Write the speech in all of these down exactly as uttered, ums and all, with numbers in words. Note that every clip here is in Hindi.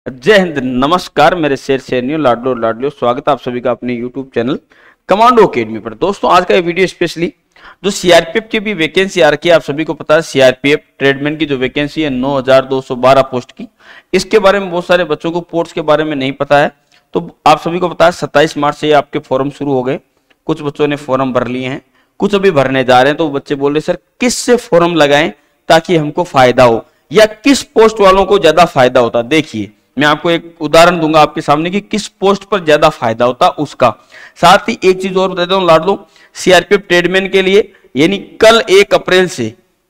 जय हिंद, नमस्कार मेरे शेर शेरनियों, लाडलो लाडलियों, स्वागत है आप सभी का अपने यूट्यूब चैनल कमांडो अकेडमी पर। दोस्तों आज का ये वीडियो स्पेशली जो सीआरपीएफ की भी वैकेंसी आ रखी है, आप सभी को पता है सीआरपीएफ ट्रेडमैन की जो वैकेंसी है नौ हज़ार दो सौ बारह पोस्ट की, इसके बारे में बहुत सारे बच्चों को पोस्ट के बारे में नहीं पता है। तो आप सभी को पता है सत्ताईस मार्च से आपके फॉर्म शुरू हो गए। कुछ बच्चों ने फॉर्म भर लिए हैं, कुछ अभी भरने जा रहे हैं। तो बच्चे बोल रहे सर किस से फॉर्म लगाएं ताकि हमको फायदा हो, या किस पोस्ट वालों को ज्यादा फायदा होता। देखिए मैं आपको एक उदाहरण दूंगा आपके सामने कि किस पोस्ट पर ज्यादा फायदा होता उसका। साथ ही एक चीज और बता देता हूं लाडलो, सीआरपीएफ ट्रेडमैन के लिए यानी कल एक अप्रैल से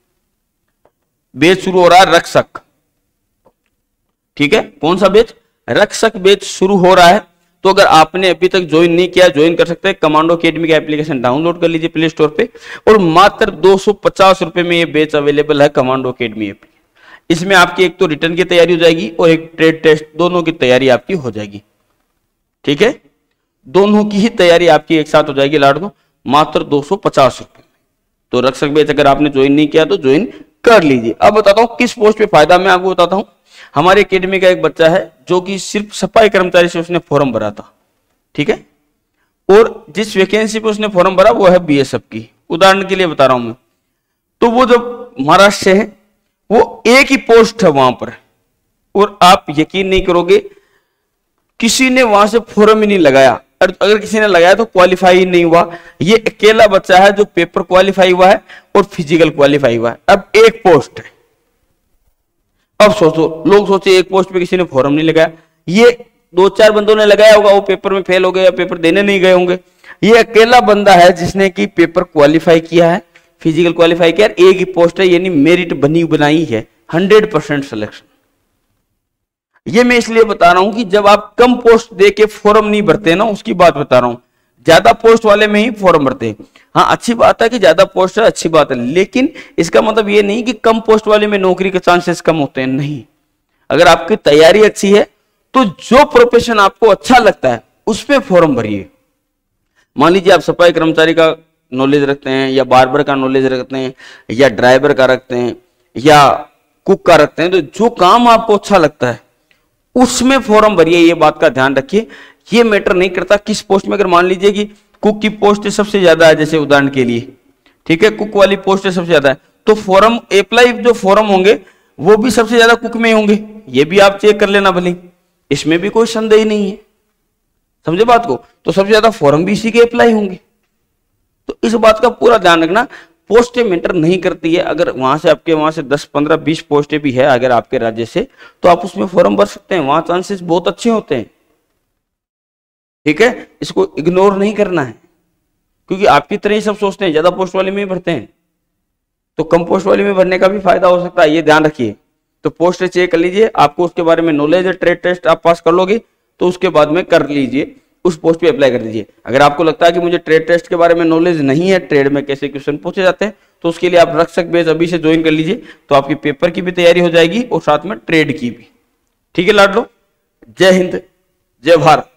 बैच शुरू हो रहा है रक्षक। ठीक है, कौन सा बैच? रक्षक बैच शुरू हो रहा है। तो अगर आपने अभी तक ज्वाइन नहीं किया, ज्वाइन कर सकते हैं। कमांडो अकेडमी का एप्लीकेशन डाउनलोड कर लीजिए प्ले स्टोर पे, और मात्र दो सौ पचास रुपए में ये बैच अवेलेबल है कमांडो अकेडमी ऐप। इसमें आपकी एक तो रिटर्न की तैयारी हो जाएगी और एक ट्रेड टेस्ट, दोनों की तैयारी आपकी हो जाएगी। ठीक है, दोनों की ही तैयारी आपकी एक साथ हो जाएगी लाडो, मात्र दो सौ पचास रुपए में। तो रक्षक बैच अगर आपने ज्वाइन नहीं किया तो ज्वाइन कर लीजिए। अब बताता हूं किस पोस्ट पे फायदा, मैं आपको बताता हूं। हमारे अकेडमी का एक बच्चा है जो कि सिर्फ सफाई कर्मचारी से उसने फॉर्म भरा था। ठीक है, और जिस वैकेंसी पे उसने फॉर्म भरा वो है बीएसएफ की, उदाहरण के लिए बता रहा हूं मैं। तो वो जब महाराष्ट्र से है, वो एक ही पोस्ट है वहां पर, और आप यकीन नहीं करोगे किसी ने वहां से फॉर्म ही नहीं लगाया। अगर किसी ने लगाया तो क्वालिफाई नहीं हुआ। ये अकेला बच्चा है जो पेपर क्वालिफाई हुआ है और फिजिकल क्वालिफाई हुआ है। अब एक पोस्ट है। अब सोचो, लोग सोचे एक पोस्ट पे किसी ने फॉर्म नहीं लगाया, ये दो चार बंदों ने लगाया होगा, वो पेपर में फेल हो गए या पेपर देने नहीं गए होंगे। ये अकेला बंदा है जिसने की पेपर क्वालिफाई किया है, फिजिकल क्वालिफाई किया, एक ही पोस्ट है, यानी मेरिट बनी बनाई है, हंड्रेड परसेंट सिलेक्शन। ये मैं इसलिए बता रहा हूं कि जब आप कम पोस्ट दे के फॉर्म नहीं भरते ना, उसकी बात बता रहा हूं। ज्यादा पोस्ट वाले में ही फॉर्म भरते हैं। हाँ, अच्छी बात है कि ज्यादा पोस्ट है, अच्छी बात है, लेकिन इसका मतलब ये नहीं कि कम पोस्ट वाले में नौकरी के चांसेस कम होते हैं। नहीं, अगर आपकी तैयारी अच्छी है तो जो प्रोफेशन आपको अच्छा लगता है उस पर फॉर्म भरिए। मान लीजिए आप सफाई कर्मचारी का नॉलेज रखते हैं, या बार्बर का नॉलेज रखते हैं, या ड्राइवर का रखते हैं, या कुक का रखते हैं, तो जो काम आपको अच्छा लगता है उसमें फॉर्म भरिए। ये बात का ध्यान रखिए, ये मैटर नहीं करता किस पोस्ट में। अगर मान लीजिए कि कुक की पोस्ट सबसे ज्यादा है, जैसे उदाहरण के लिए, ठीक है, कुक वाली पोस्ट सबसे ज्यादा है, तो फॉर्म अप्लाई जो फॉर्म होंगे वो भी सबसे ज्यादा कुक में होंगे। ये भी आप चेक कर लेना भले, इसमें भी कोई संदेह नहीं है। समझे बात को? तो सबसे ज्यादा फॉर्म भी इसी के अप्लाई होंगे। तो इस बात का पूरा ध्यान रखना, पोस्टें मैटर नहीं करती है। अगर वहां से आपके वहां से दस पंद्रह बीस पोस्टें भी है अगर आपके राज्य से, तो आप उसमें फॉर्म भर सकते हैं, वहां चांसेस बहुत अच्छे होते हैं। ठीक है, इसको इग्नोर नहीं करना है, क्योंकि आपकी तरह ही सब सोचते हैं ज्यादा पोस्ट वाले में ही भरते हैं, तो कम पोस्ट वाले में भरने का भी फायदा हो सकता है, ये ध्यान रखिए। तो पोस्ट चेक कर लीजिए, आपको उसके बारे में नॉलेज है, ट्रेड टेस्ट आप पास कर लोगे तो उसके बाद में कर लीजिए, उस पोस्ट पे अप्लाई कर दीजिए। अगर आपको लगता है कि मुझे ट्रेड टेस्ट के बारे में नॉलेज नहीं है, ट्रेड में कैसे क्वेश्चन पूछे जाते हैं, तो उसके लिए आप रक्षक बैच अभी से ज्वाइन कर लीजिए, तो आपकी पेपर की भी तैयारी हो जाएगी और साथ में ट्रेड की भी। ठीक है लाडलो, जय हिंद, जय भारत।